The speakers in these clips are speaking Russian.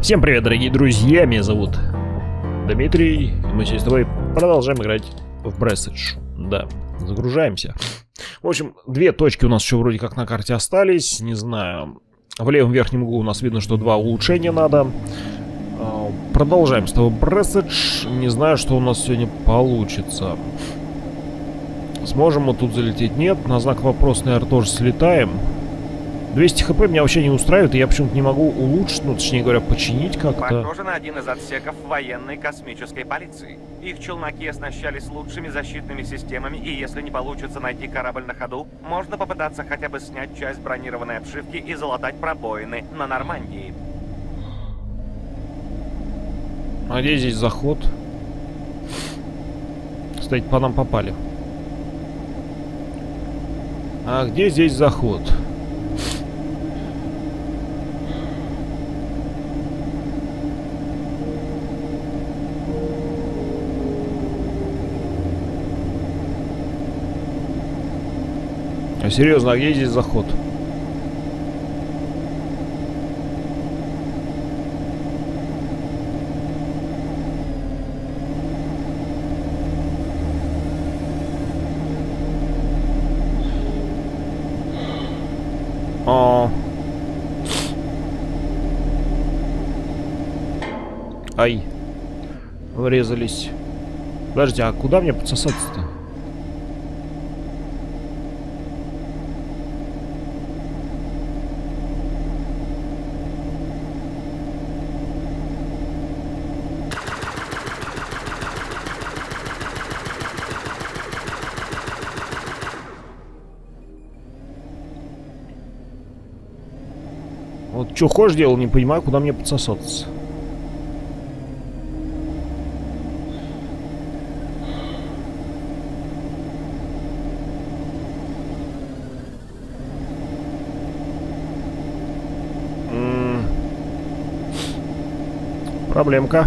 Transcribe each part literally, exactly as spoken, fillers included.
Всем привет, дорогие друзья, меня зовут Дмитрий, и мы сейчас с тобой продолжаем играть в Presage. Да, загружаемся. В общем, две точки у нас еще вроде как на карте остались, не знаю. В левом верхнем углу у нас видно, что два улучшения надо. Продолжаем с тобой Presage. Не знаю, что у нас сегодня получится. Сможем мы тут залететь? Нет. На знак вопроса, наверное, тоже слетаем. двести хп меня вообще не устраивает, и я почему-то не могу улучшить, ну, точнее говоря, починить как-то. Похоже на один из отсеков военной космической полиции. Их челноки оснащались лучшими защитными системами, и если не получится найти корабль на ходу, можно попытаться хотя бы снять часть бронированной обшивки и залатать пробоины на Нормандии. А где здесь заход? Кстати, по нам попали. А где здесь заход? А серьезно, а где здесь заход? О. Ай. Врезались. Подожди, а куда мне подсосаться-то? Вот что хочешь делал, не понимаю, куда мне подсосаться. М-м- Проблемка.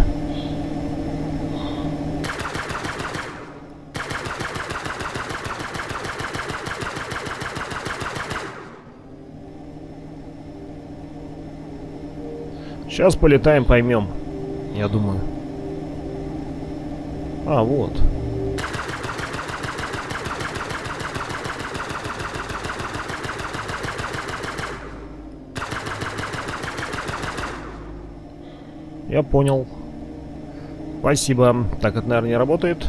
Сейчас полетаем, поймем. Я думаю. А, вот. Я понял. Спасибо. Так, это, наверное, не работает.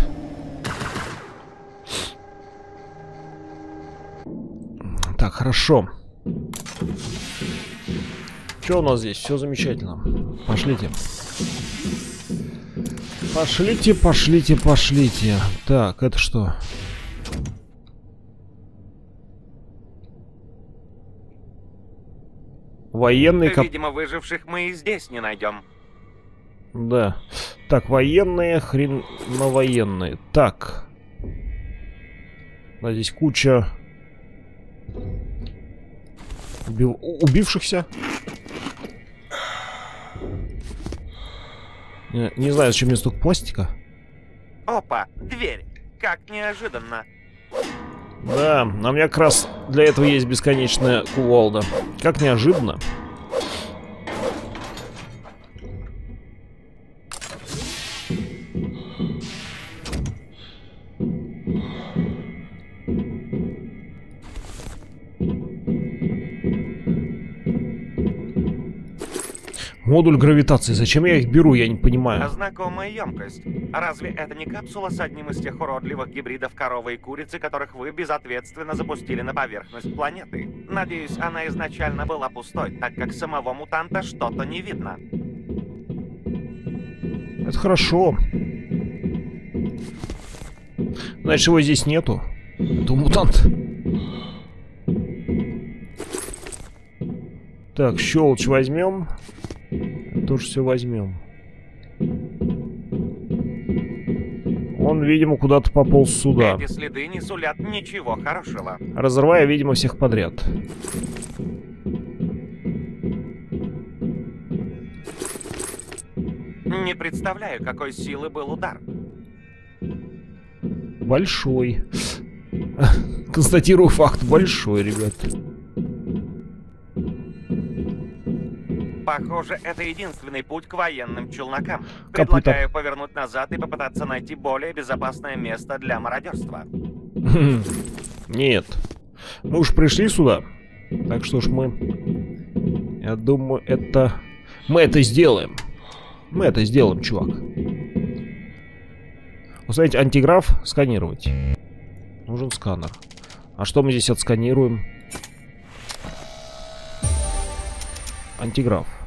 Так, хорошо. Что у нас здесь? Все замечательно. Пошлите. Пошлите, пошлите, пошлите. Так, это что? Военные... Видимо, выживших мы и здесь не найдем. Да. Так, военные, хрен на военные. Так. Да, здесь куча... Убив... убившихся. Не, не знаю, зачем мне столько пластика. Опа, дверь. Как неожиданно. Да, а у меня как раз для этого есть бесконечная кувалда. Как неожиданно. Модуль гравитации. Зачем я их беру, я не понимаю. Знакомая емкость. Разве это не капсула с одним из тех уродливых гибридов коровы и курицы, которых вы безответственно запустили на поверхность планеты? Надеюсь, она изначально была пустой, так как самого мутанта что-то не видно. Это хорошо. Значит, его здесь нету. Это мутант. Так, щелочь возьмем. Тоже все возьмем. Он, видимо, куда-то пополз сюда. Эти следы не сулят ничего хорошего. Разрывая, видимо, всех подряд. Не представляю, какой силы был удар. Большой. Констатирую факт. Большой, ребят. Похоже, это единственный путь к военным челнокам. Капута. Предлагаю повернуть назад и попытаться найти более безопасное место для мародерства. Нет. Мы уж пришли сюда. Так что ж мы... Я думаю, это... Мы это сделаем. Мы это сделаем, чувак. Установить антиграф, сканировать. Нужен сканер. А что мы здесь отсканируем? Антиграф.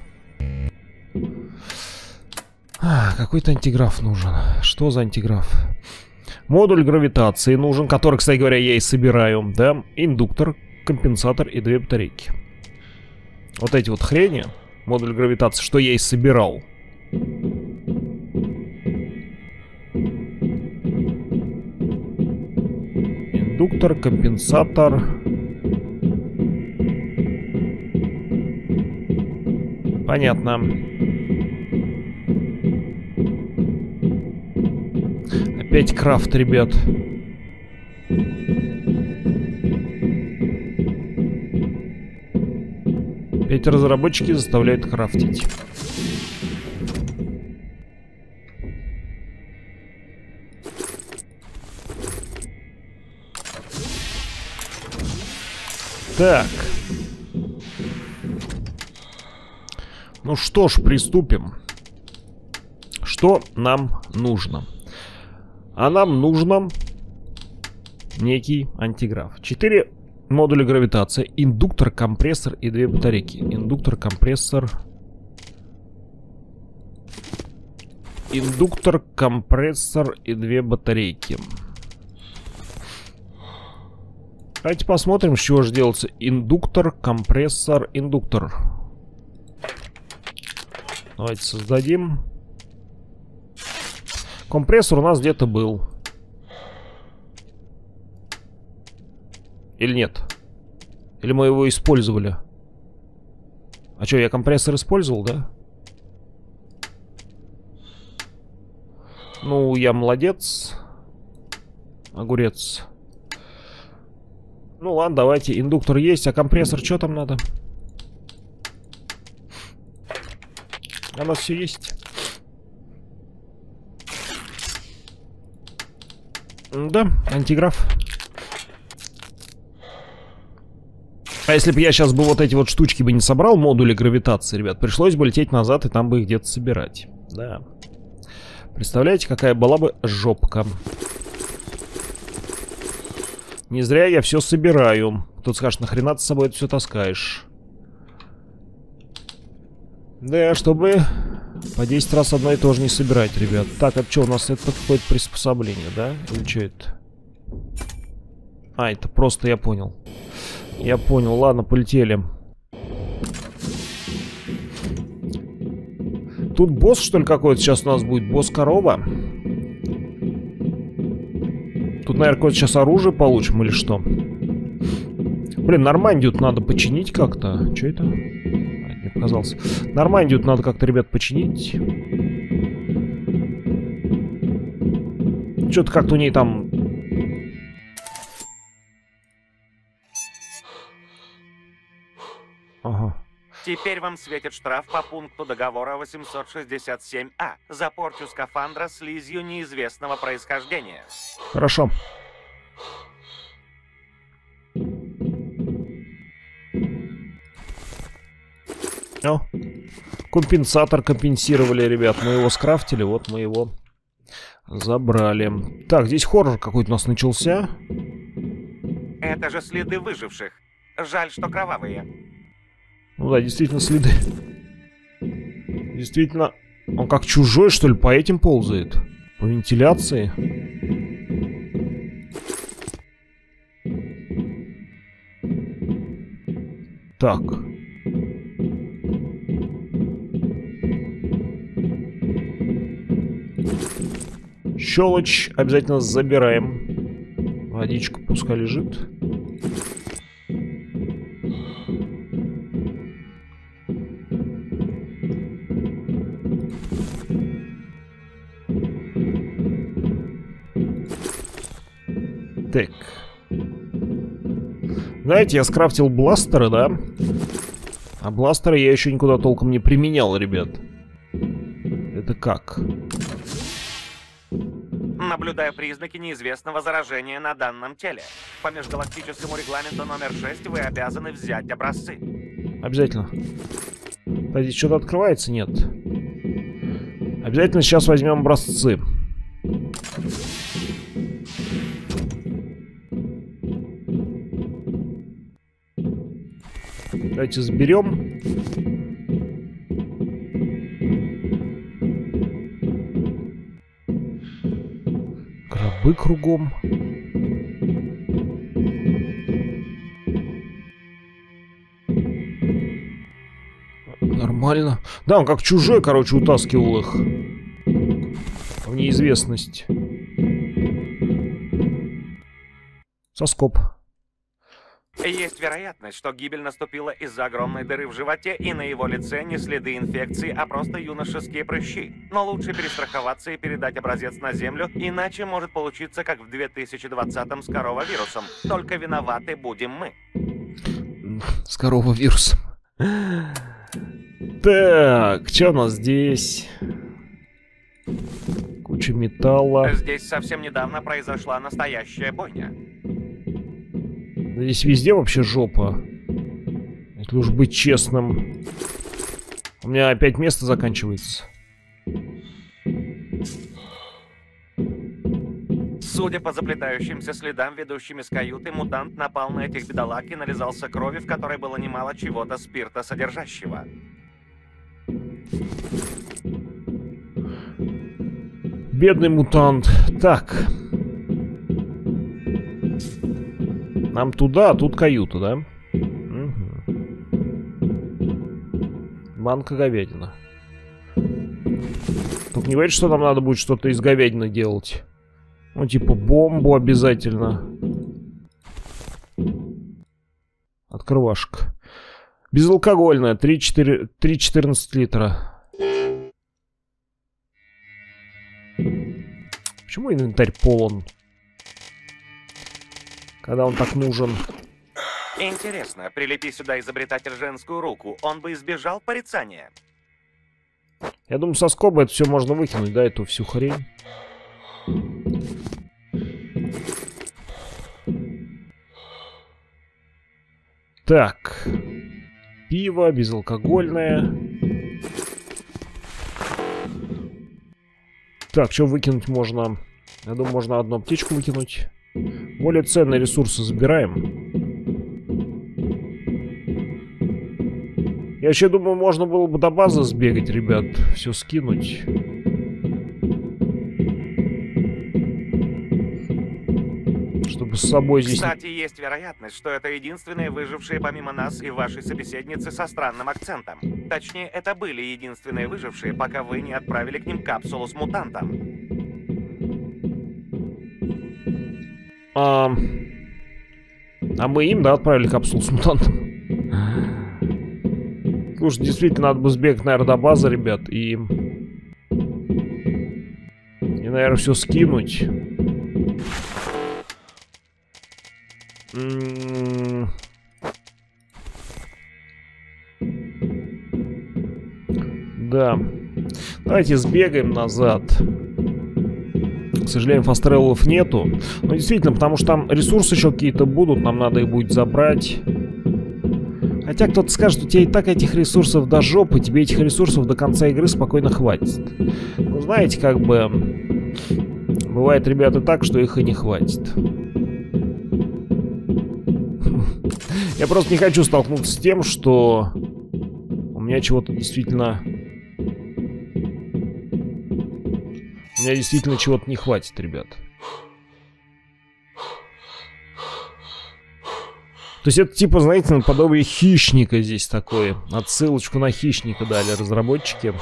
А, какой-то антиграф нужен. Что за антиграф? Модуль гравитации нужен, который, кстати говоря, я и собираю. Да, индуктор, компенсатор и две батарейки. Вот эти вот хрени. Модуль гравитации, что я и собирал. Индуктор, компенсатор. Понятно. Опять крафт, ребят. Опять разработчики заставляют крафтить. Так. Ну что ж, приступим. Что нам нужно? А нам нужно некий антиграф. Четыре модуля гравитации. Индуктор, компрессор и две батарейки. Индуктор, компрессор. Индуктор, компрессор и две батарейки. Давайте посмотрим, с чего же делается индуктор, компрессор, индуктор. Давайте создадим. Компрессор у нас где-то был. Или нет? Или мы его использовали? А что, я компрессор использовал, да? Ну, я молодец. Огурец. Ну ладно, давайте. Индуктор есть, а компрессор что там надо? У нас все есть. Да, антиграф. А если бы я сейчас бы вот эти вот штучки бы не собрал, модули гравитации, ребят, пришлось бы лететь назад и там бы их где-то собирать. Да. Представляете, какая была бы жопка. Не зря я все собираю. Тут скажешь, нахрена ты с собой это все таскаешь? Да, чтобы по десять раз одно и то же не собирать, ребят. Так, это что у нас? Это какое-то приспособление, да? Или что это? А, это просто я понял. Я понял, ладно, полетели. Тут босс, что ли, какой-то сейчас у нас будет? Босс-корова? Тут, наверное, какое-то сейчас оружие получим или что? Блин, Нормандию надо починить как-то. Что это? А, не показался. Нормандию надо как-то, ребят, починить. Что-то как-то у ней там... Ага. Теперь вам светит штраф по пункту договора восемьсот шестьдесят семь А за порчу скафандра слизью неизвестного происхождения. Хорошо. О, компенсатор компенсировали, ребят. Мы его скрафтили, вот мы его забрали. Так, здесь хоррор какой-то у нас начался. Это же следы выживших. Жаль, что кровавые. Ну да, действительно следы. Действительно, он как чужой, что ли, по этим ползает? По вентиляции. Так. Щелочь обязательно забираем. Водичка пускай лежит. Так. Знаете, я скрафтил бластеры, да? А бластера я еще никуда толком не применял, ребят. Это как? Наблюдая признаки неизвестного заражения на данном теле, по межгалактическому регламенту номер шесть вы обязаны взять образцы. Обязательно. Здесь что-то открывается? Нет. Обязательно сейчас возьмем образцы. Давайте заберем. Гробы кругом. Нормально. Да, он как чужой, короче, утаскивал их в неизвестность. Соскоб. Есть вероятность, что гибель наступила из-за огромной дыры в животе, и на его лице не следы инфекции, а просто юношеские прыщи. Но лучше перестраховаться и передать образец на Землю, иначе может получиться, как в две тысячи двадцатом с коровавирусом. Только виноваты будем мы. С коровавирусом. Так, что у нас здесь? Куча металла. Здесь совсем недавно произошла настоящая бойня. Здесь везде вообще жопа. Если уж быть честным. У меня опять место заканчивается. Судя по заплетающимся следам, ведущим из каюты, мутант напал на этих бедолаг и нализался крови, в которой было немало чего-то спиртосодержащего. Бедный мутант. Так. Нам туда, а тут каюта, да? Угу. Банка говядина. Только не говорит, что нам надо будет что-то из говядины делать. Ну, типа бомбу обязательно. Открывашка. Безалкогольная, три четырнадцать литра. Почему инвентарь полон? Когда он так нужен. Интересно, прилепи сюда изобретатель женскую руку, он бы избежал порицания. Я думаю, со скоба это все можно выкинуть, да, эту всю хрень. Так. Пиво безалкогольное. Так, что выкинуть можно? Я думаю, можно одну аптечку выкинуть. Более ценные ресурсы забираем. Я вообще думаю, можно было бы до базы сбегать, ребят. Все скинуть. Чтобы с собой здесь... Кстати, есть вероятность, что это единственные выжившие помимо нас и вашей собеседницы со странным акцентом. Точнее, это были единственные выжившие, пока вы не отправили к ним капсулу с мутантом. А, а мы им, да, отправили капсулу с мутантом. Слушай, действительно, надо бы сбегать, наверное, до базы, ребят, и... И, наверное, все скинуть. М-м-м. Да. Давайте сбегаем назад. К сожалению, фаст-тревелов нету. Но действительно, потому что там ресурсы еще какие-то будут. Нам надо их будет забрать. Хотя кто-то скажет, у тебя и так этих ресурсов до жопы. Тебе этих ресурсов до конца игры спокойно хватит. Ну, знаете, как бы... Бывает, ребята, так, что их и не хватит. Я просто не хочу столкнуться с тем, что... У меня чего-то действительно... У меня действительно чего-то не хватит, ребят. То есть это типа, знаете, наподобие хищника здесь такое. Отсылочку на хищника дали разработчики.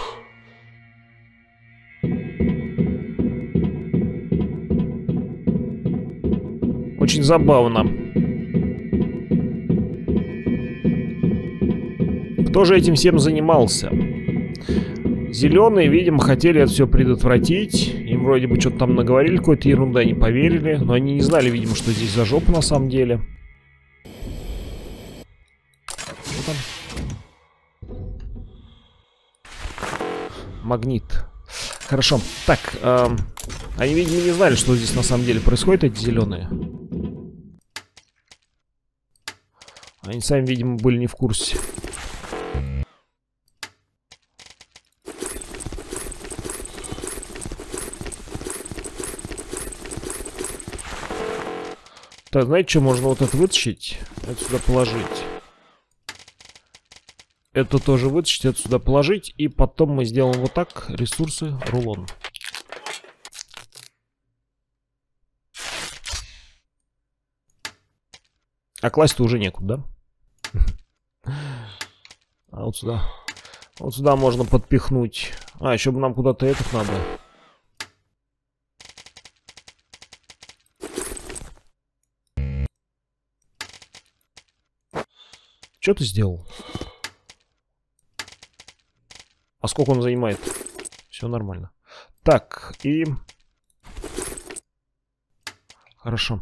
Очень забавно. Кто же этим всем занимался? Зеленые, видимо, хотели это все предотвратить. Им вроде бы что-то там наговорили, какой-то ерунда, не поверили. Но они не знали, видимо, что здесь за жопа на самом деле. Что там? магнит. Хорошо. Так, э, они, видимо, не знали, что здесь на самом деле происходит, эти зеленые. Они сами, видимо, были не в курсе. Так, знаете, что можно вот это вытащить? Это сюда положить. Это тоже вытащить, это сюда положить. И потом мы сделаем вот так. Ресурсы, рулон. А класть-то уже некуда, да? А вот сюда. Вот сюда можно подпихнуть. А, еще бы нам куда-то этот надо. Что ты сделал? А сколько он занимает? Все нормально. Так, и... Хорошо.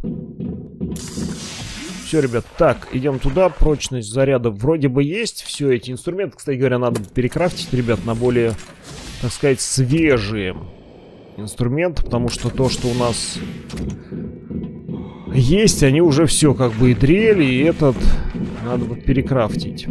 Все, ребят, так, идем туда. Прочность заряда вроде бы есть. Все эти инструменты, кстати говоря, надо перекрафтить, ребят, на более, так сказать, свежие инструменты. Потому что то, что у нас есть, они уже все как бы и дрели. И этот надо вот перекрафтить.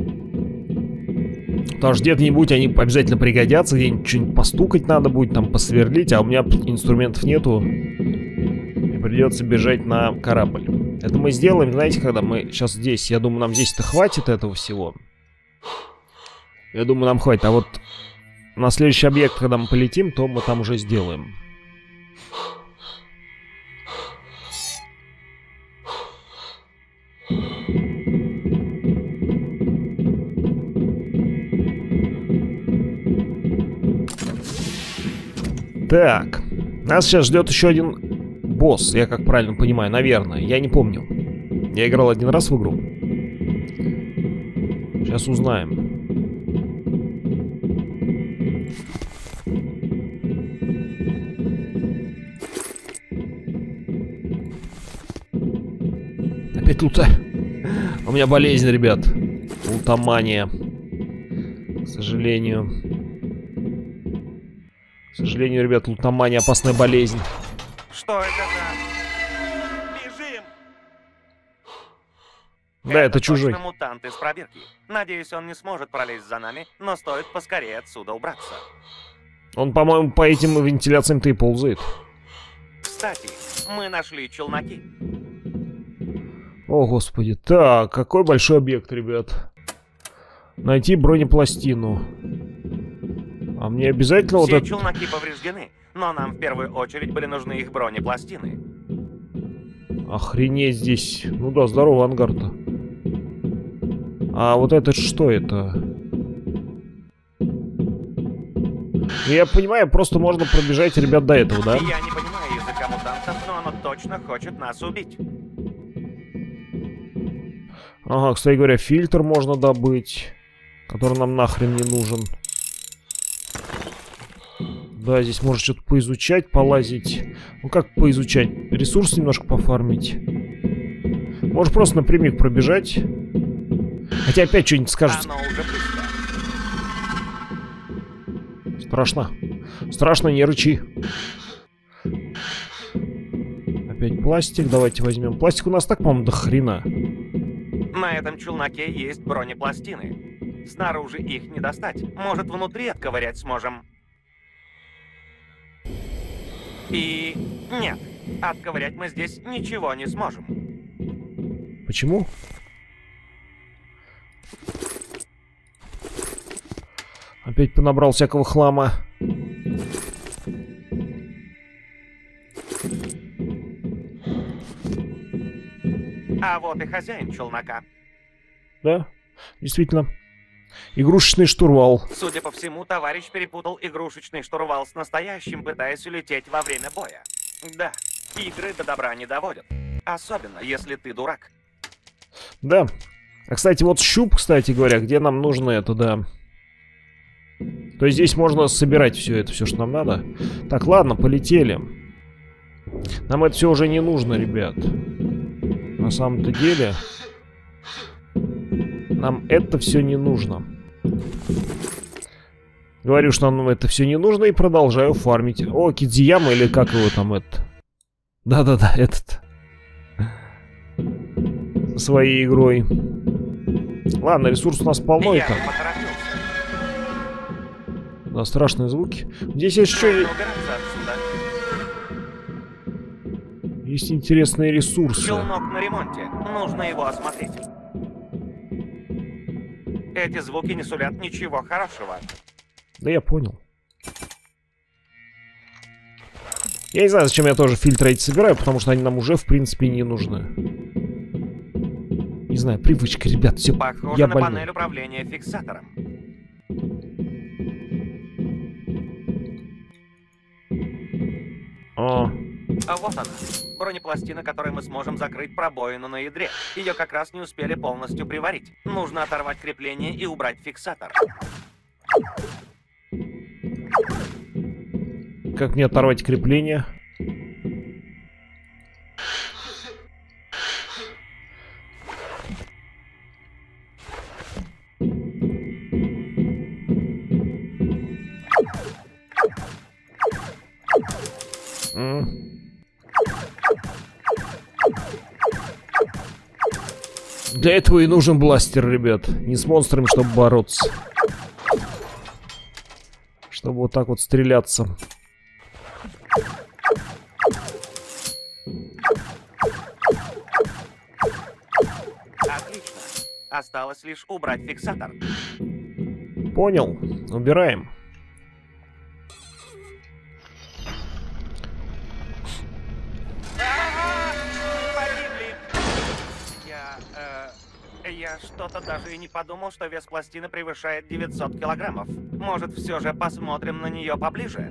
Потому что где-нибудь они обязательно пригодятся. Где-нибудь что-нибудь постукать надо будет, там посверлить. А у меня инструментов нету. И придется бежать на корабль. Это мы сделаем, знаете, когда мы сейчас здесь. Я думаю, нам здесь-то хватит этого всего. Я думаю, нам хватит. А вот на следующий объект, когда мы полетим, то мы там уже сделаем. Так. Нас сейчас ждет еще один... Босс, я как правильно понимаю, наверное. Я не помню. Я играл один раз в игру. Сейчас узнаем. Опять лута. У меня болезнь, ребят. Лутомания. К сожалению. К сожалению, ребят, лутомания опасная болезнь. Что это за... Бежим! Да, это, это чужой. Точно мутант из пробирки. Надеюсь, он не сможет пролезть за нами, но стоит поскорее отсюда убраться. Он, по-моему, по этим вентиляциям-то и ползает. Кстати, мы нашли челноки. О, господи. Так, какой большой объект, ребят. Найти бронепластину. А мне обязательно Все вот это... челноки повреждены, но нам в первую очередь были нужны их бронепластины. Охренеть здесь. Ну да, здорово, ангар-то. А вот это что это? Я понимаю, просто можно пробежать, ребят, до этого, да? Я не понимаю языка мутантов, но оно точно хочет нас убить. Ага, кстати говоря, фильтр можно добыть, который нам нахрен не нужен. Да, здесь можно что-то поизучать, полазить. Ну как поизучать? Ресурс немножко пофармить. Может просто напрямик пробежать. Хотя опять что-нибудь скажет. Оно уже близко. Страшно. Страшно, не рычи. Опять пластик. Давайте возьмем. Пластик у нас так, по-моему, до хрена. На этом челноке есть бронепластины. Снаружи их не достать. Может, внутри отковырять сможем. И нет, отковырять мы здесь ничего не сможем. Почему? Опять понабрал всякого хлама. А вот и хозяин челнока. Да, действительно. Игрушечный штурвал. Судя по всему, товарищ перепутал игрушечный штурвал с настоящим, пытаясь улететь во время боя. Да, игры до добра не доводят. Особенно, если ты дурак. Да. А, кстати, вот щуп, кстати говоря, где нам нужно это, да. То есть здесь можно собирать все это, все, что нам надо. Так, ладно, полетели. Нам это все уже не нужно, ребят. На самом-то деле... Нам это все не нужно. Говорю, что нам это все не нужно, и продолжаю фармить. О, Кидзияма, или как его там это? Да-да-да, этот. Со своей игрой. Ладно, ресурс у нас полно и так. Да, страшные звуки. Здесь есть еще... Есть интересные ресурсы. Челнок на ремонте. Нужно его осмотреть. Эти звуки не сулят ничего хорошего. Да я понял. Я не знаю, зачем я тоже фильтры эти собираю, потому что они нам уже, в принципе, не нужны. Не знаю, привычка, ребят, все. Похоже я на больной. панель управления фиксатором. А. А вот она. Бронепластина, которой мы сможем закрыть пробоину на ядре. Ее как раз не успели полностью приварить. Нужно оторвать крепление и убрать фиксатор. Как мне оторвать крепление? Для этого и нужен бластер, ребят. Не с монстрами, чтобы бороться. Чтобы вот так вот стреляться. Отлично. Осталось лишь убрать фиксатор. Понял. Убираем. Я что-то даже и не подумал, что вес пластины превышает девятьсот килограммов. Может, все же посмотрим на нее поближе?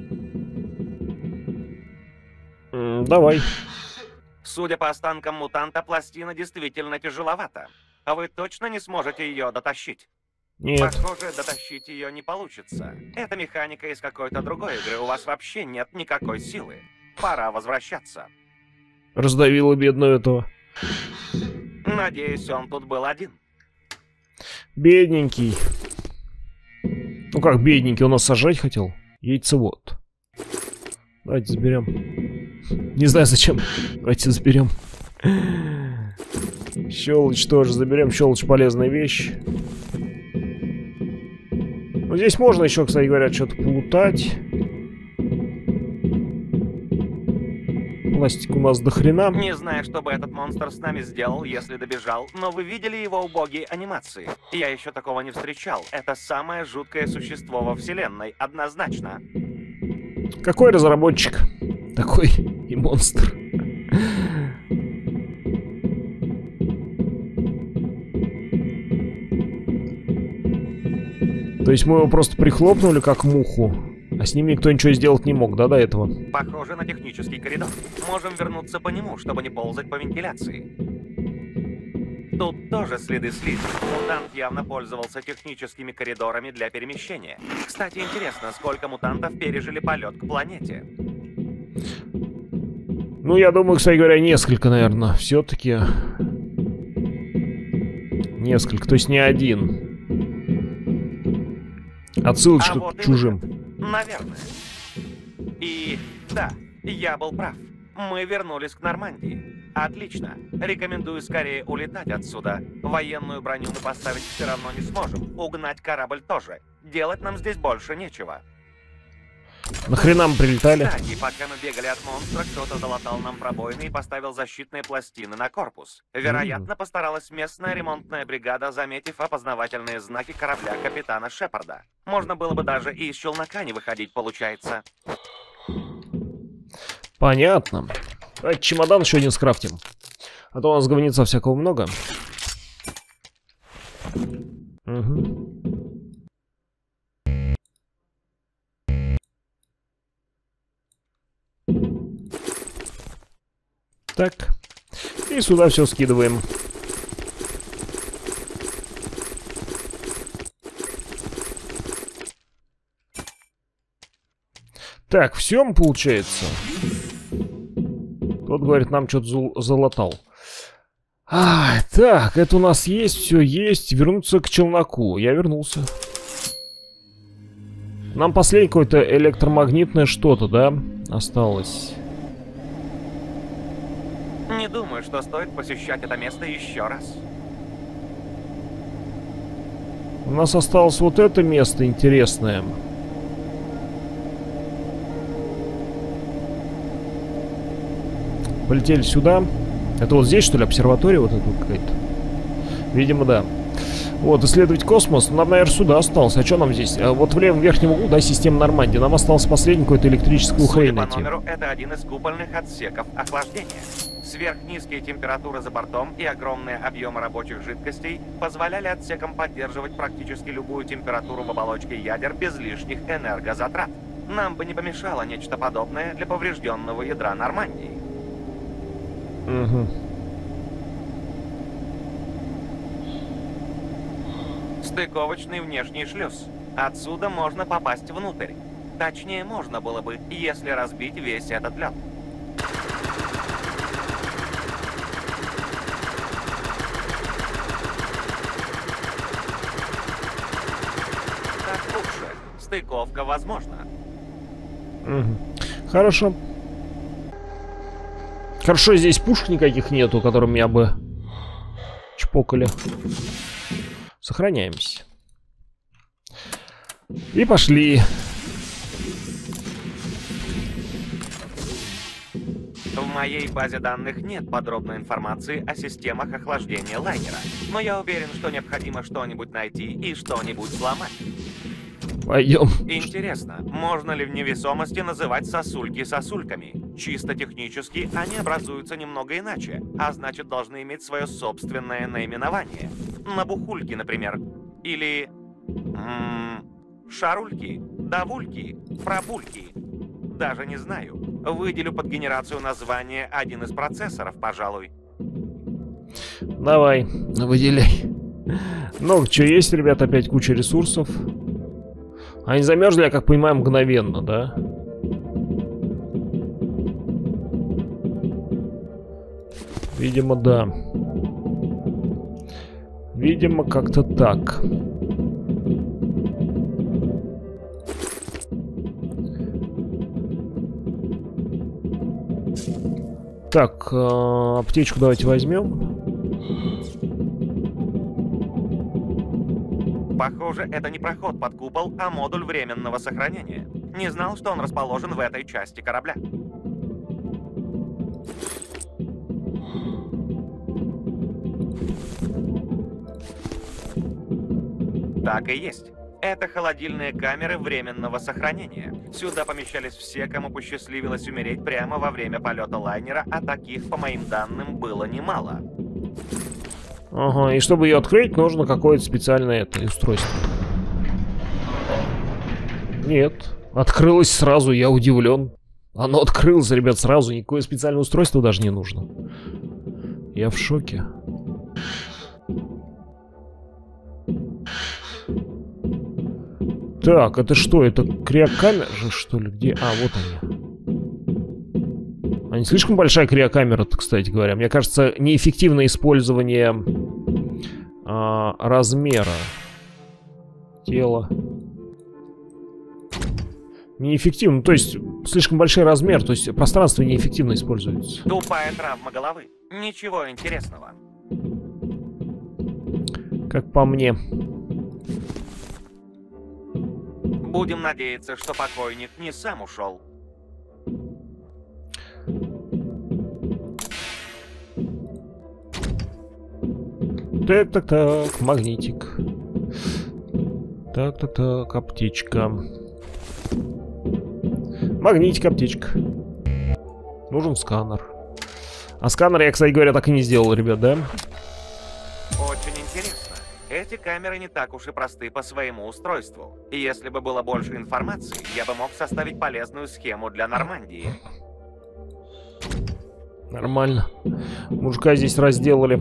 Mm, давай. Судя по останкам мутанта, пластина действительно тяжеловата. А вы точно не сможете ее дотащить? Нет. Похоже, дотащить ее не получится. Это механика из какой-то другой игры. У вас вообще нет никакой силы. Пора возвращаться. Раздавила бедную этого. Надеюсь, он тут был один. Бедненький. Ну как бедненький, он нас сожрать хотел? Яйцевод. Давайте заберем. Не знаю зачем. Давайте заберем. Щелочь тоже заберем. Щелочь полезная вещь. Ну, здесь можно еще, кстати говоря, что-то плутать. Пластик у нас до хрена. Не знаю, что бы этот монстр с нами сделал, если добежал, но вы видели его убогие анимации? Я еще такого не встречал. Это самое жуткое существо во вселенной, однозначно. Какой разработчик? Такой и монстр. То есть мы его просто прихлопнули как муху. А с ним никто ничего сделать не мог, да, до этого? Похоже на технический коридор. Можем вернуться по нему, чтобы не ползать по вентиляции. Тут тоже следы слизи. Мутант явно пользовался техническими коридорами для перемещения. Кстати, интересно, сколько мутантов пережили полет к планете? Ну, я думаю, кстати говоря, несколько, наверное. Все-таки... Несколько, то есть не один. Отсылочка а вот к чужим. Наверное. И да, я был прав. Мы вернулись к Нормандии. Отлично. Рекомендую скорее улетать отсюда. Военную броню мы поставить все равно не сможем. Угнать корабль тоже. Делать нам здесь больше нечего. Нахрена мы прилетали? Кстати, пока мы бегали от монстра, кто-то залатал нам пробоины и поставил защитные пластины на корпус. Вероятно, mm. постаралась местная ремонтная бригада, заметив опознавательные знаки корабля капитана Шепарда. Можно было бы даже и из челнока не выходить, получается. Понятно. Давайте чемодан еще один скрафтим. А то у нас говнеца всякого много. Угу. Так. И сюда все скидываем. Так, все получается. Тот говорит, нам что-то залатал. А, так, это у нас есть, все есть. Вернуться к челноку. Я вернулся. Нам последнее какое-то электромагнитное что-то, да, осталось. Не думаю, что стоит посещать это место еще раз. У нас осталось вот это место интересное. Полетели сюда. Это вот здесь, что ли, обсерватория вот эта какая-то? Видимо, да. Вот, исследовать космос. Нам, наверное, сюда осталось. А что нам здесь? А вот в левом верхнем углу, да, система Нормандии. Нам осталось последний какой-то электрическую хрень найти. Судя по номеру, это один из купольных отсеков охлаждения. Сверхнизкие температуры за бортом и огромные объемы рабочих жидкостей позволяли отсекам поддерживать практически любую температуру в оболочке ядер без лишних энергозатрат. Нам бы не помешало нечто подобное для поврежденного ядра Нормандии. Угу. Стыковочный внешний шлюз. Отсюда можно попасть внутрь. Точнее, можно было бы, если разбить весь этот лед. Так лучше. Стыковка возможна. Угу. Хорошо. Хорошо, здесь пушек никаких нету, которым меня бы чпокали. Сохраняемся. И пошли. В моей базе данных нет подробной информации о системах охлаждения лайнера, но я уверен, что необходимо что-нибудь найти и что-нибудь сломать. Пойдем. Интересно, можно ли в невесомости называть сосульки сосульками? Чисто технически они образуются немного иначе, а значит должны иметь свое собственное наименование. Набухульки, например. Или... М-м, шарульки, давульки, пробульки. Даже не знаю. Выделю под генерацию название один из процессоров, пожалуй. Давай, выделяй. Ну, что, есть, ребят, опять куча ресурсов. Они замерзли, я как понимаю, мгновенно, да? Видимо, да. Видимо, как-то так. Так, э, аптечку давайте возьмем. Похоже, это не проход под купол, а модуль временного сохранения. Не знал, что он расположен в этой части корабля. Так и есть. Это холодильные камеры временного сохранения. Сюда помещались все, кому посчастливилось умереть прямо во время полета лайнера, а таких, по моим данным, было немало. Ага, и чтобы ее открыть, нужно какое-то специальное это устройство. Нет, открылось сразу, я удивлен. Оно открылось, ребят, сразу, никакое специальное устройство даже не нужно. Я в шоке. Так, это что? Это криокамера, что ли? Где? А, вот они. А не слишком большая криокамера-то, кстати говоря. Мне кажется, неэффективное использование а, размера тела. Неэффективно, то есть слишком большой размер, то есть пространство неэффективно используется. Тупая травма головы. Ничего интересного. Как по мне. Будем надеяться, что покойник не сам ушел. Так, так, так, магнитик. Так, так, так, аптечка. Магнитик, аптечка. Нужен сканер. А сканер я, кстати говоря, так и не сделал, ребят, да? Очень интересно. Эти камеры не так уж и просты по своему устройству. И если бы было больше информации, я бы мог составить полезную схему для Нормандии. Нормально. Мужика здесь разделали.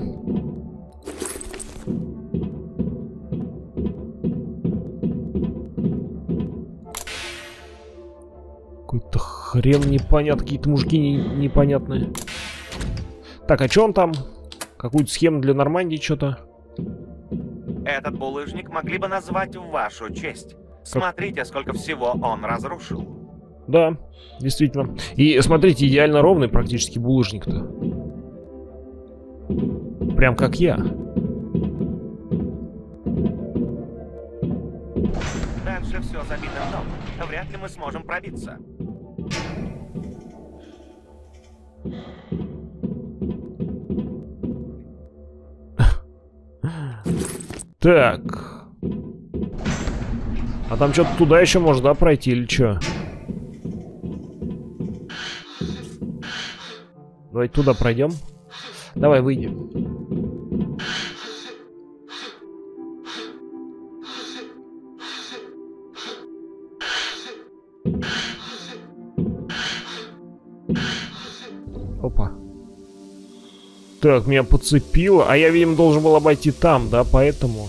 Какой-то хрен непонятный, какие-то мужики не, непонятные. Так, а что он там? Какую-то схему для Нормандии, что-то? Этот булыжник могли бы назвать в вашу честь. Смотрите, сколько всего он разрушил. Да, действительно. И смотрите, идеально ровный практически булыжник-то. Прям как я. Дальше все забито дном. Вряд ли мы сможем пробиться. Так. А там что-то туда еще можно, да, пройти или что? Давайте туда пройдем. Давай, выйдем. Опа. Так, меня подцепило. А я, видимо, должен был обойти там, да, поэтому...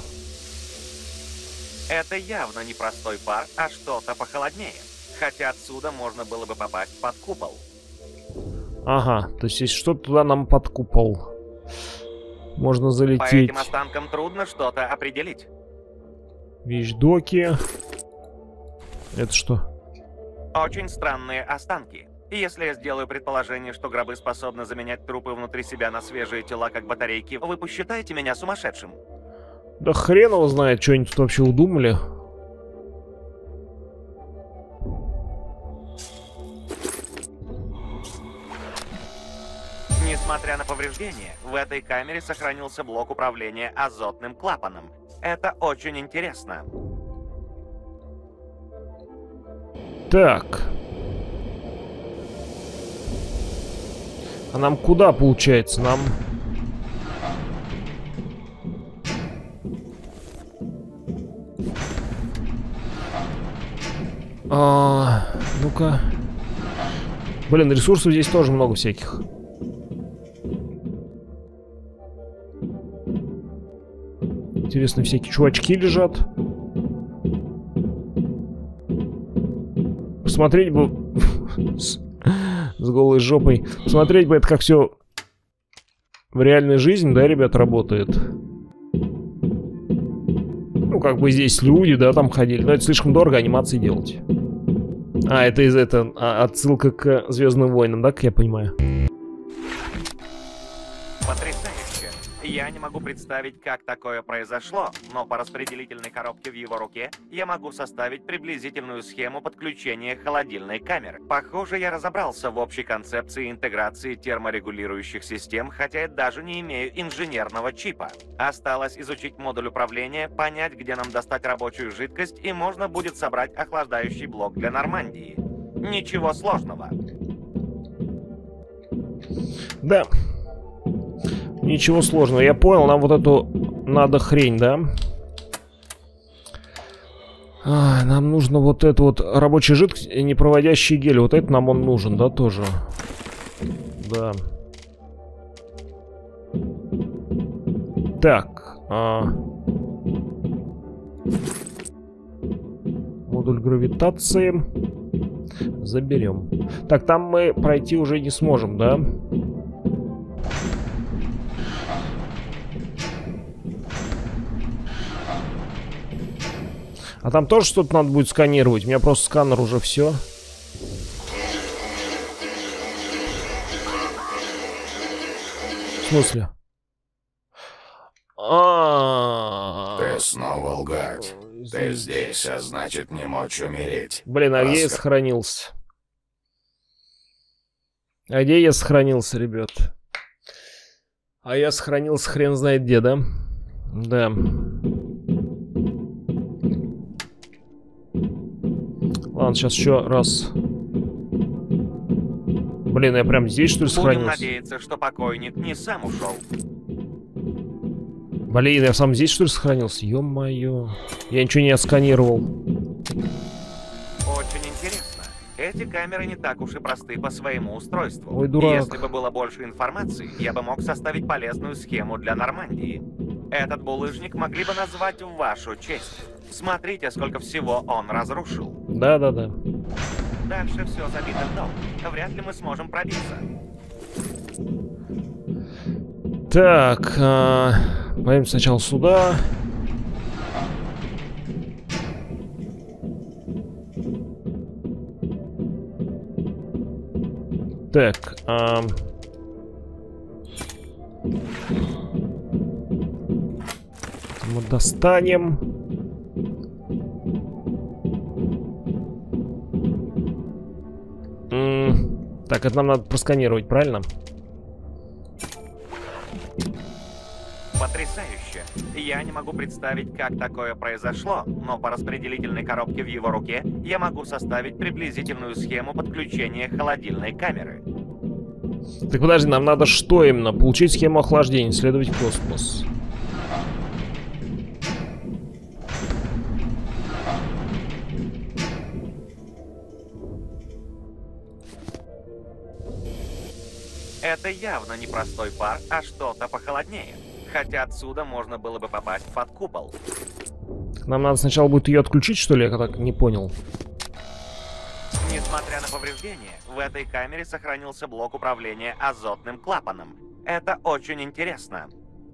Это явно не простой пар, а что-то похолоднее. Хотя отсюда можно было бы попасть под купол. Ага, то есть есть что-то туда нам под купол. Можно залететь. По этим останкам трудно что-то определить. Вещдоки. Это что? Очень странные останки. И если я сделаю предположение, что гробы способны заменять трупы внутри себя на свежие тела, как батарейки, вы посчитаете меня сумасшедшим? Да хрен его знает, что они тут вообще удумали. Несмотря на повреждения, в этой камере сохранился блок управления азотным клапаном. Это очень интересно. Так. А нам куда, получается? Нам... А, ну-ка. Блин, ресурсов здесь тоже много всяких. Интересно, всякие чувачки лежат. Посмотреть бы... с, с голой жопой. Посмотреть бы, это как все в реальной жизни, да, ребят, работает. Ну, как бы здесь люди, да, там ходили. Но это слишком дорого анимации делать. А, это из этого отсылка к Звездным войнам, да, как я понимаю? Потрясающе. Я не могу представить, как такое произошло, но по распределительной коробке в его руке я могу составить приблизительную схему подключения холодильной камеры. Похоже, я разобрался в общей концепции интеграции терморегулирующих систем, хотя я даже не имею инженерного чипа. Осталось изучить модуль управления, понять, где нам достать рабочую жидкость, и можно будет собрать охлаждающий блок для Нормандии. Ничего сложного. Да. Ничего сложного. Я понял, нам вот эту надо хрень, да? А, нам нужно вот это вот рабочий жидкость, не проводящий гель. Вот это нам он нужен, да, тоже? Да. Так. А... Модуль гравитации. Заберем. Так, там мы пройти уже не сможем, да? А там тоже что-то надо будет сканировать. У меня просто сканер уже все. В смысле? А-а-а. Ты снова лгать. Ты здесь, а значит не мочь умереть. Блин, а где я сохранился? А где я сохранился, ребят? А я сохранился хрен знает где, да? Да. Ладно, сейчас еще раз. Блин, я прям здесь, что ли, сохранился? Будем надеяться, что покойник не сам ушел. Блин, я сам здесь, что ли, сохранился? Ё-моё. Я ничего не отсканировал. Очень интересно. Эти камеры не так уж и просты по своему устройству. Ой, дурак. Если бы было больше информации, я бы мог составить полезную схему для Нормандии. Этот булыжник могли бы назвать в вашу честь. Смотрите, сколько всего он разрушил. Да-да-да. Дальше все забито льдом. Вряд ли мы сможем пробиться. Так, а, пойдем сначала сюда. Так, а... мы достанем. М-м, так, это нам надо просканировать, правильно? Потрясающе. Я не могу представить, как такое произошло, но по распределительной коробке в его руке я могу составить приблизительную схему подключения холодильной камеры. Так подожди, нам надо что именно? Получить схему охлаждения, исследовать космос. Это явно не простой пар, а что-то похолоднее. Хотя отсюда можно было бы попасть под купол. Нам надо сначала будет ее отключить, что ли? Я так не понял. Несмотря на повреждения, в этой камере сохранился блок управления азотным клапаном. Это очень интересно.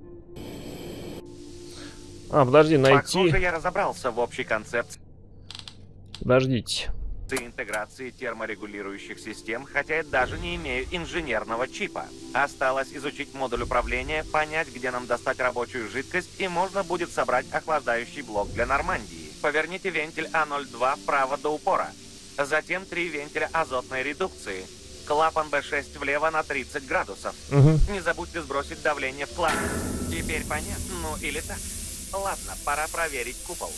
А, подожди, найти... Похоже, я разобрался в общей концепции Подождите. интеграции терморегулирующих систем, хотя я даже не имею инженерного чипа. Осталось изучить модуль управления, понять, где нам достать рабочую жидкость, и можно будет собрать охлаждающий блок для Нормандии. Поверните вентиль А ноль два вправо до упора. Затем три вентиля азотной редукции. Клапан Б шесть влево на тридцать градусов. Угу. Не забудьте сбросить давление в клапан. Теперь понятно, ну или так. Ладно, пора проверить купол.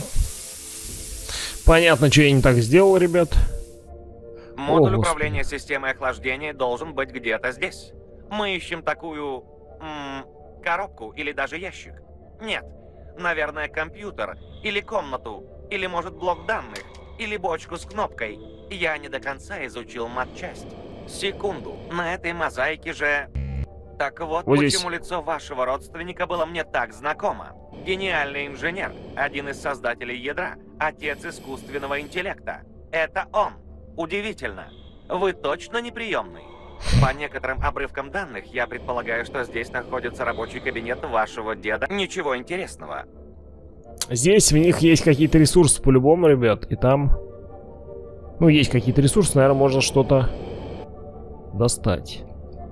Понятно, что я не так сделал, ребят. Модуль О, управления системой охлаждения должен быть где-то здесь. Мы ищем такую... м, коробку или даже ящик. Нет, наверное, компьютер, или комнату, или, может, блок данных, или бочку с кнопкой. Я не до конца изучил матчасть. Секунду, на этой мозаике же... Так вот, Вот почему здесь. лицо вашего родственника было мне так знакомо. Гениальный инженер, один из создателей ядра, отец искусственного интеллекта. Это он. Удивительно. Вы точно неприемный? По некоторым обрывкам данных, я предполагаю, что здесь находится рабочий кабинет вашего деда. Ничего интересного. Здесь в них есть какие-то ресурсы по-любому, ребят. И там... Ну, есть какие-то ресурсы, наверное, можно что-то достать.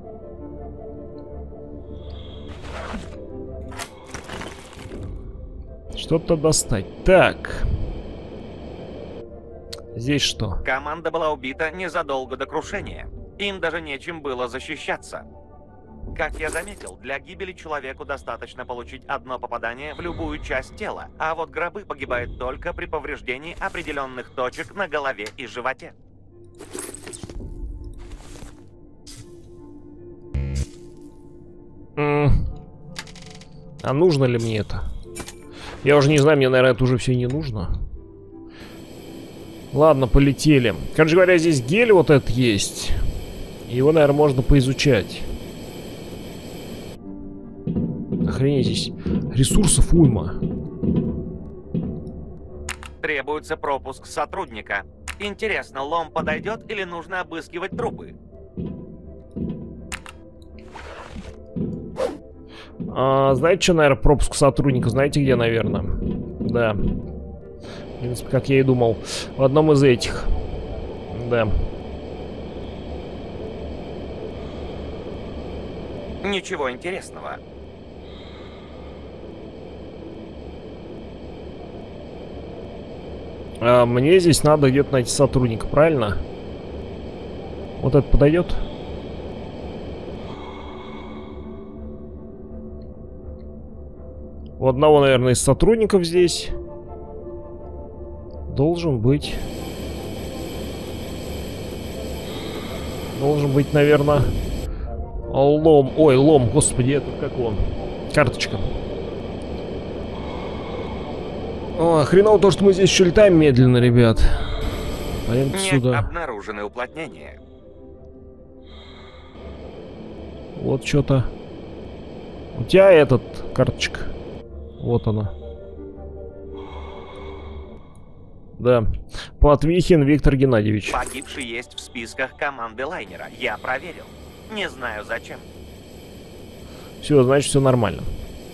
Что-то достать. Так. Здесь что? Команда была убита незадолго до крушения. Им даже нечем было защищаться. Как я заметил, для гибели человеку достаточно получить одно попадание в любую часть тела, а вот гробы погибают только при повреждении определенных точек на голове и животе. М. А нужно ли мне это? Я уже не знаю, мне, наверное, это уже все не нужно. Ладно, полетели. Короче говоря, здесь гель вот этот есть. Его, наверное, можно поизучать. Охренеть, здесь ресурсов уйма. Требуется пропуск сотрудника. Интересно, лом подойдет или нужно обыскивать трупы? А, знаете, что, наверное, пропуск сотрудника? Знаете, где, наверное? Да. В принципе, как я и думал. В одном из этих. Да. Ничего интересного. А, мне здесь надо где-то найти сотрудника, правильно? Вот это подойдет? У одного, наверное, из сотрудников здесь должен быть... Должен быть, наверное, лом. Ой, лом, господи, это как он? Карточка. О, хреново то, что мы здесь еще летаем медленно, ребят. Пойдем Нет, сюда. обнаружены уплотнения. Вот что-то. У тебя этот карточка. Вот она. Да. Платвихин Виктор Геннадьевич. Погибший есть в списках команды лайнера. Я проверил. Не знаю зачем. Все, значит, все нормально.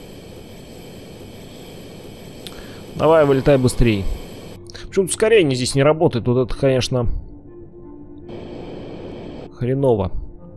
Давай, вылетай быстрее. Почему-то ускорение здесь не работает. Вот это, конечно, Хреново.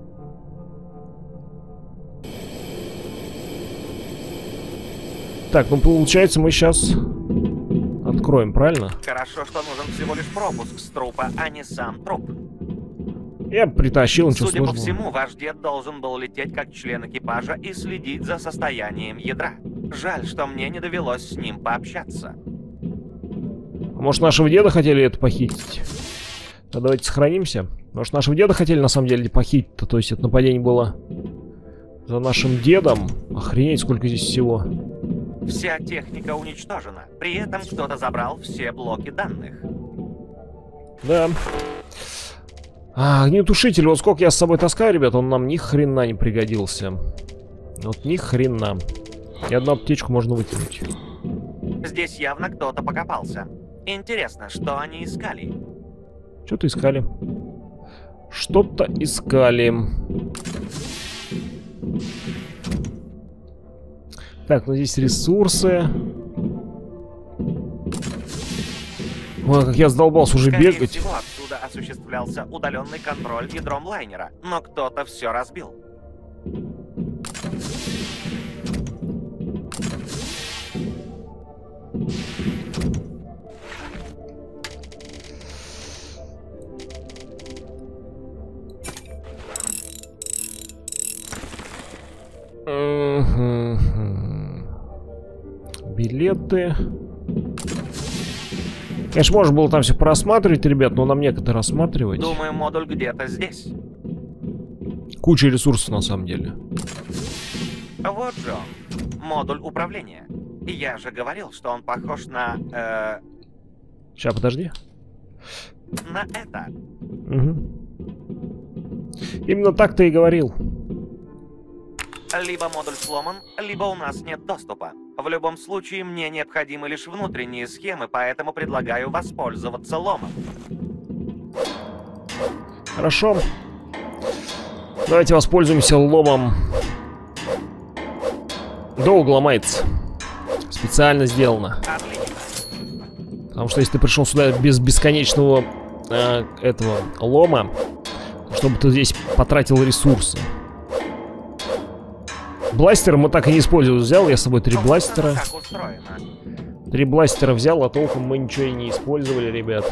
Так, ну получается мы сейчас откроем, правильно? Хорошо, что нужен всего лишь пропуск с трупа, а не сам труп. Я притащил, ничего Судя по сложного. всему, ваш дед должен был лететь как член экипажа и следить за состоянием ядра. Жаль, что мне не довелось с ним пообщаться. Может, нашего деда хотели это похитить? Да давайте сохранимся. Может, нашего деда хотели на самом деле похитить-то? То есть это нападение было за нашим дедом? Охренеть, сколько здесь всего. Вся техника уничтожена. При этом кто-то забрал все блоки данных. Да. А, огнетушитель, вот сколько я с собой таскаю, ребят, он нам ни хрена не пригодился. Вот ни хрена. И одну аптечку можно выкинуть. Здесь явно кто-то покопался. Интересно, что они искали? Что-то искали. Что-то искали. Так, ну здесь ресурсы. Ой, как я задолбался уже Скорее бегать. всего, отсюда осуществлялся удаленный контроль ядром лайнера, но кто-то все разбил. Билеты. Конечно, можно было там все просматривать, ребят, но нам некогда рассматривать. Думаю, модуль где-то здесь. Куча ресурсов на самом деле. Вот же он. Модуль управления. Я же говорил, что он похож на... Э, Сейчас, подожди. на это. Угу. Именно так ты и говорил. Либо модуль сломан, либо у нас нет доступа. В любом случае, мне необходимы лишь внутренние схемы, поэтому предлагаю воспользоваться ломом. Хорошо. Давайте воспользуемся ломом. Долго ломается. Специально сделано. Отлично. Потому что если ты пришел сюда без бесконечного э, этого лома, чтобы ты здесь потратил ресурсы. Бластер мы так и не использовали. Взял я с собой три бластера. Как устроено. Три бластера взял, а толком мы ничего и не использовали, ребят.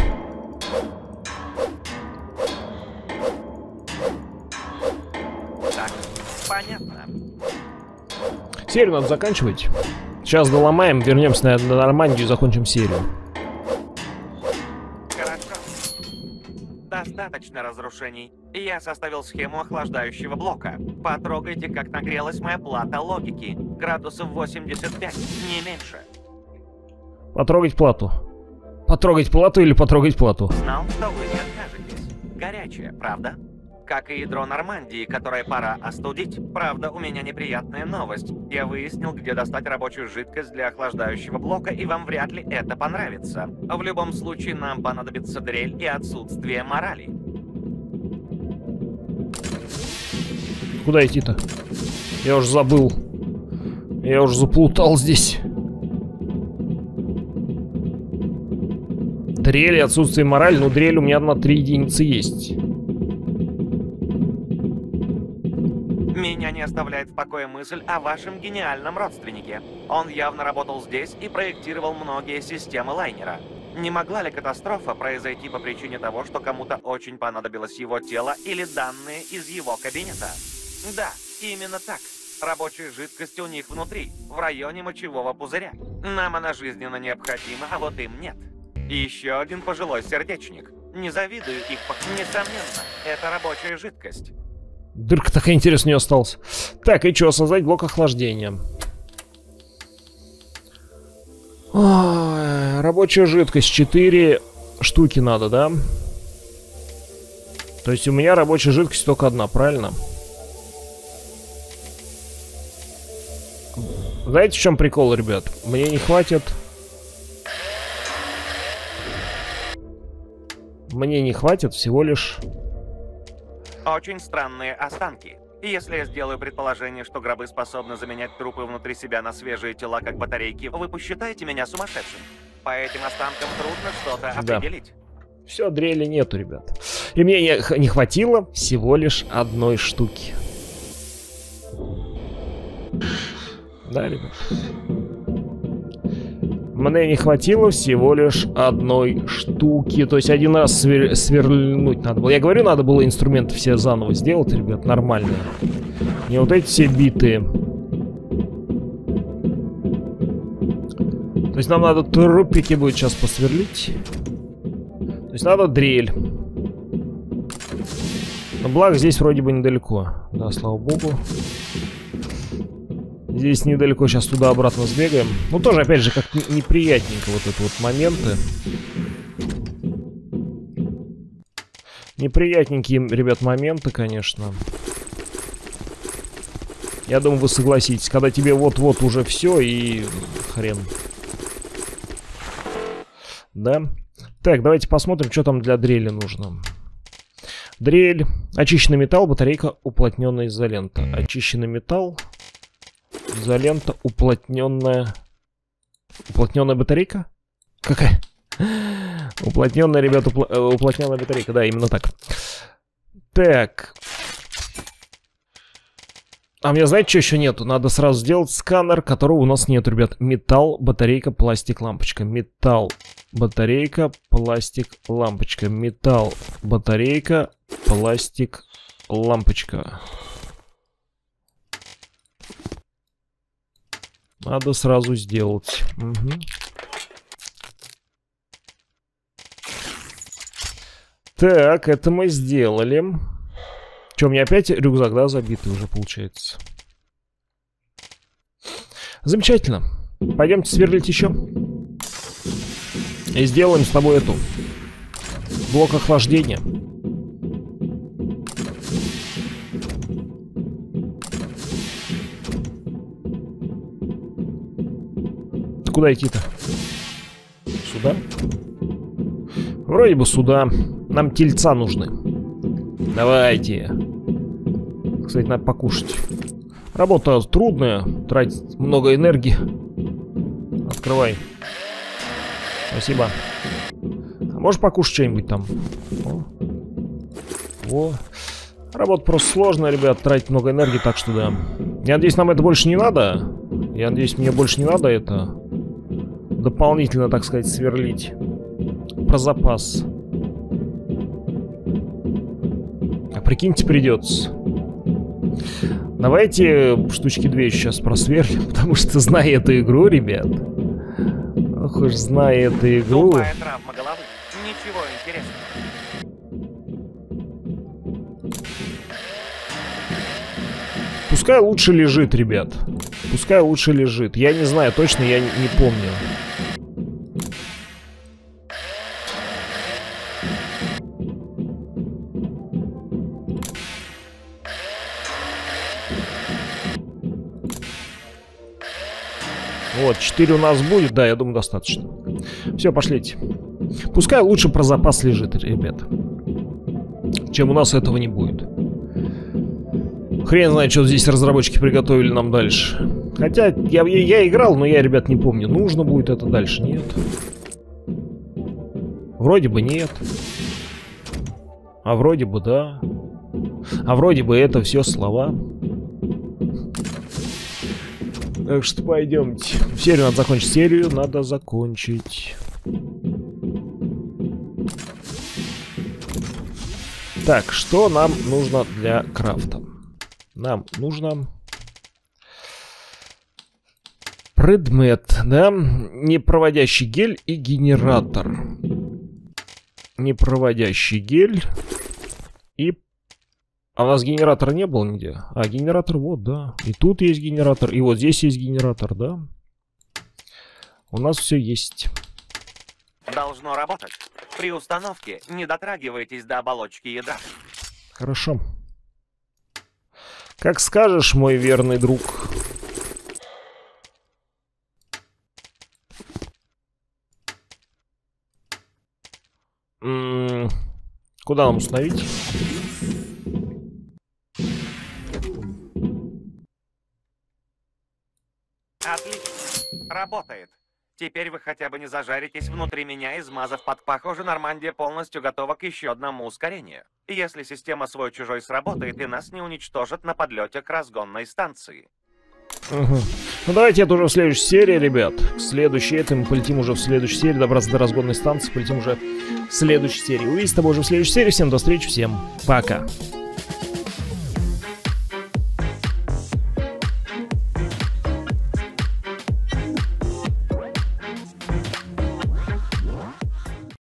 Так, понятно. Серию надо заканчивать. Сейчас доломаем, вернемся на, на Нормандию и закончим серию. Хорошо. Достаточно разрушений. Я составил схему охлаждающего блока. Потрогайте, как нагрелась моя плата логики. Градусов восемьдесят пять, не меньше. Потрогать плату. Потрогать плату или потрогать плату? Знал, что вы не откажетесь. Горячее, правда? Как и ядро Нормандии, которое пора остудить. Правда, у меня неприятная новость. Я выяснил, где достать рабочую жидкость для охлаждающего блока, и вам вряд ли это понравится. В любом случае, нам понадобится дрель и отсутствие морали. Куда идти-то? Я уже забыл. Я уже заплутал здесь. Дрель и отсутствие морали. Ну, дрель у меня на три единицы есть. Меня не оставляет в покое мысль о вашем гениальном родственнике. Он явно работал здесь и проектировал многие системы лайнера. Не могла ли катастрофа произойти по причине того, что кому-то очень понадобилось его тело или данные из его кабинета? Да, именно так. Рабочая жидкость у них внутри, в районе мочевого пузыря. Нам она жизненно необходима, а вот им нет. И еще один пожилой сердечник. Не завидую их, несомненно, это рабочая жидкость. Дырка такая интересная у нее осталась. Так, и что, создать блок охлаждения. Ой, рабочая жидкость. четыре штуки надо, да? То есть у меня рабочая жидкость только одна, правильно? Знаете, в чем прикол, ребят? Мне не хватит... Мне не хватит всего лишь... Очень странные останки. Если я сделаю предположение, что гробы способны заменять трупы внутри себя на свежие тела, как батарейки, вы посчитаете меня сумасшедшим. По этим останкам трудно что-то Да. определить. Все, дрели нету, ребят. И мне не, не хватило всего лишь одной штуки. Да, ребят? Мне не хватило всего лишь одной штуки. То есть один раз свер... сверлянуть надо было. Я говорю, надо было инструменты все заново сделать, ребят, нормальные. Не вот эти все битые. То есть нам надо трупики будет сейчас посверлить. То есть надо дрель. Но благо здесь вроде бы недалеко. Да, слава богу. Здесь недалеко, сейчас туда-обратно сбегаем. Ну, тоже, опять же, как неприятненько вот это вот моменты. Неприятненькие, ребят, моменты, конечно. Я думаю, вы согласитесь. Когда тебе вот-вот уже все и хрен. Да? Так, давайте посмотрим, что там для дрели нужно. Дрель. Очищенный металл, батарейка, уплотненная изолента. Очищенный металл. Изолента, уплотненная... Уплотненная батарейка? Какая? Уплотненная, ребят, упл... уплотненная батарейка. Да, именно так. Так. А мне, знаете, что еще нету? Надо сразу сделать сканер, которого у нас нет, ребят. Металл, батарейка, пластик, лампочка. Металл, батарейка, пластик, лампочка. Металл, батарейка, пластик, лампочка. Надо сразу сделать. Угу. Так, это мы сделали. Че, у меня опять рюкзак, да, забитый уже получается. Замечательно. Пойдемте сверлить еще. И сделаем с тобой эту. Блок охлаждения. Куда идти-то? Сюда? Вроде бы сюда. Нам тельца нужны. Давайте. Кстати, надо покушать. Работа трудная. Тратить много энергии. Открывай. Спасибо. А можешь покушать что-нибудь там? О. О. Работа просто сложная, ребят. Тратить много энергии, так что да. Я надеюсь, нам это больше не надо. Я надеюсь, мне больше не надо это дополнительно, так сказать, сверлить. Про запас. А прикиньте, придется. Давайте штучки две сейчас просверлим, потому что, зная эту игру, ребят. Ох уж, зная эту игру. Тупая травма головы. Ничего интересного. Пускай лучше лежит, ребят. Пускай лучше лежит. Я не знаю, точно я не помню. Вот, четыре у нас будет, да, я думаю, достаточно. Все, пошлите. Пускай лучше про запас лежит, ребят. Чем у нас этого не будет. Хрен знает, что здесь разработчики приготовили нам дальше. Хотя, я, я, я играл, но я, ребят, не помню, нужно будет это дальше, нет. Вроде бы нет. А вроде бы да. А вроде бы это все слова. Так что пойдемте. Серию надо закончить. Серию надо закончить. Так, что нам нужно для крафта? Нам нужно предмет, да? Непроводящий гель и генератор. Непроводящий гель и... А у нас генератора не было нигде. А, генератор вот, да. И тут есть генератор, и вот здесь есть генератор, да. У нас все есть. Должно работать. При установке не дотрагивайтесь до оболочки ядра. Хорошо. Как скажешь, мой верный друг. М-м- куда нам установить? Отлично. Работает. Теперь вы хотя бы не зажаритесь внутри меня, измазав под пахоже, Нормандия полностью готова к еще одному ускорению. Если система свой-чужой сработает, и нас не уничтожат на подлете к разгонной станции. Угу. Ну давайте это уже в следующей серии, ребят. В следующей, это мы полетим уже в следующей серии. Добраться до разгонной станции, полетим уже в следующей серии. Увидимся с тобой уже в следующей серии. Всем до встречи, всем пока.